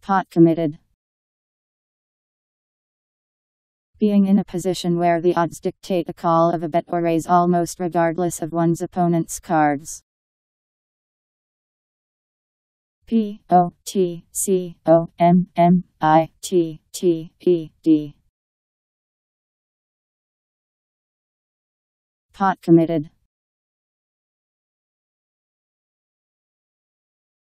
Pot committed. Being in a position where the odds dictate a call of a bet or raise almost regardless of one's opponent's cards. Potcommitted. Pot committed.